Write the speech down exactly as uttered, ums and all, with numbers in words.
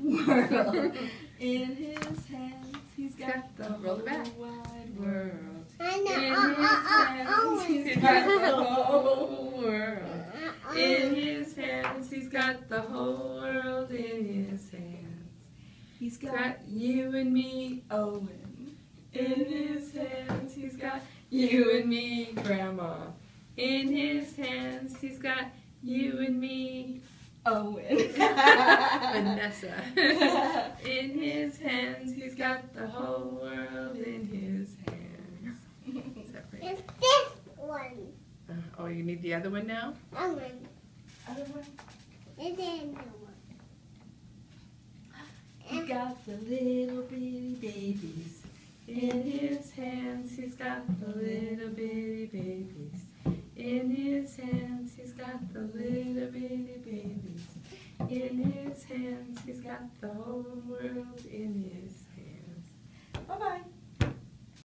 world. In his hands, he's got the Roll it back. whole wide world. And In uh, his uh, uh, hands, Owen. he's got the whole world. In his hands, he's got the whole world in his hands. He's got you and me, Owen. In his hands, he's got you and me, Grandma. In his hands, he's got you and me, Owen. Vanessa. In his hands, he's got the whole world in his hands. Is that right? It's this one. Uh, oh, you need the other one now? Owen. Other one. It's the other one. He got the little bitty babies. In his hands, he's got the little bitty babies. In his hands, he's got the little bitty babies. In his hands, he's got the whole world in his